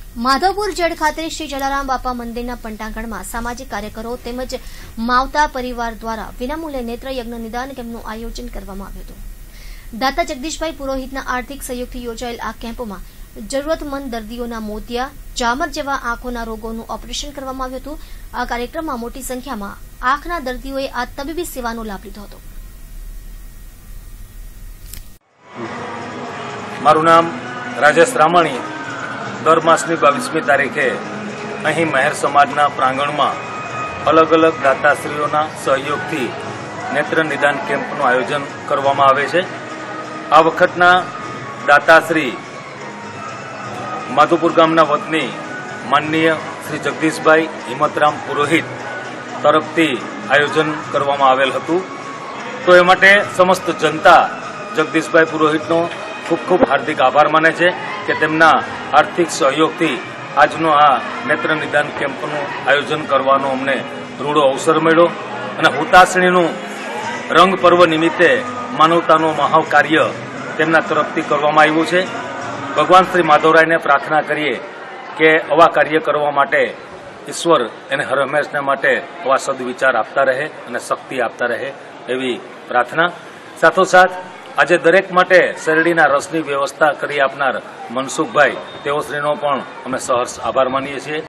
Madhavpur zed ખાતે શ્રી જલારામ બાપા મંદિરના પંટાંગણમાં સામાજિક કાર્યકરો તેમજ માવતા પરિવાર દ્વારા વિનામૂલ્યે નેત્ર યજ્ઞ નિદાન કેમ્પનું આયોજન કરવામાં આવ્યું હતું. દાતા જગદીશભાઈ પુરોહિતના આર્થિક સહયોગથી યોજાયેલ આ કેમ્પમાં જરૂરતમંદ દર્દીઓના મોતિયા, જામર જેવા આંખોના રોગોનું ઓપરેશન કરવામાં આવ્યું હતું. આ કાર્યક્રમમાં મોટી સંખ્યામાં આંખના દર્દીઓએ આ તબીબી સેવાનો લાભ લીધો હતો. મારું નામ રાજેશ રામાણી. દર માસની 22મી તારીખે અહીં મહેર સમાજના પ્રાંગણમાં અલગ અલગ દાતાશ્રીઓના સહયોગથી નેત્ર નિદાન કેમ્પનું આયોજન કરવામાં આવે છે. આ વખતના દાતાશ્રી માધવપુર ગામના વતની માનનીય શ્રી જગદીશભાઈ હિંમતરામ પુરોહિત તરફથી આયોજન કરવામાં આવેલ હતું. તો એ માટે સમસ્ત જનતા જગદીશભાઈ પુરોહિતનો ખૂબ ખૂબ હાર્દિક આભાર માને છે કે તેમના આર્થિક સહયોગથી આજનો આ નેત્ર નિદાન કેમ્પનું આયોજન કરવાનો અમને રૂડો અવસર મળ્યો અને હુતાશણીનું રંગ પર્વ નિમિત્તે માનવતાનું મહાન કાર્ય તેમના તરફથી કરવામાં આવ્યું છે. ભગવાન શ્રી માધવરાયને પ્રાર્થના કરીએ કે આવા કાર્ય કરવા માટે ઈશ્વર એને હર હંમેશને માટે આવા સદવિચાર આપતા રહે અને શક્તિ આપતા રહે એવી પ્રાર્થના. સાથોસાથ આજે દરેક માટે શેરડીના રસની વ્યવસ્થા કરી આપનાર મનસુખભાઈ તેઓશ્રીનો પણ અમે સહર્ષ આભાર માનીએ છીએ.